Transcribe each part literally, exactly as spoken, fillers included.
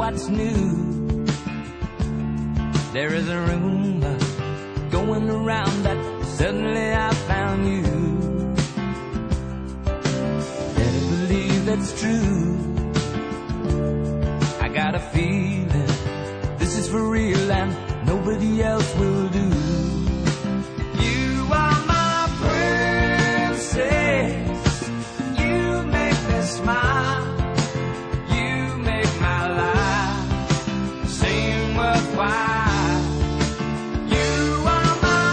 what's new. There is a rumor going around that suddenly I found you. Better believe that's true. I got a feeling this is for real and nobody else will do. You are my princess. You make me smile. You make my life seem worthwhile. You are my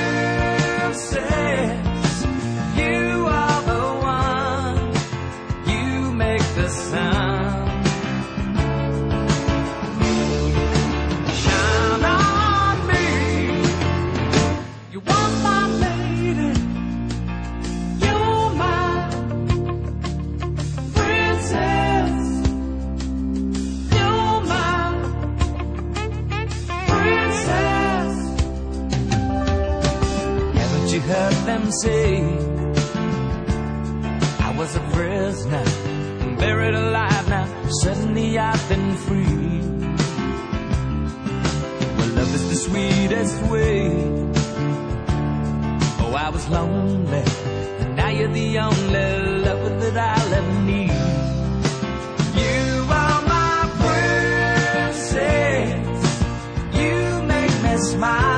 princess. You are the one. You make the sun. You heard them say I was a prisoner, buried alive. Now suddenly I've been free. Well, love is the sweetest way. Oh, I was lonely, and now you're the only lover that I'll ever need. You are my princess. You make me smile.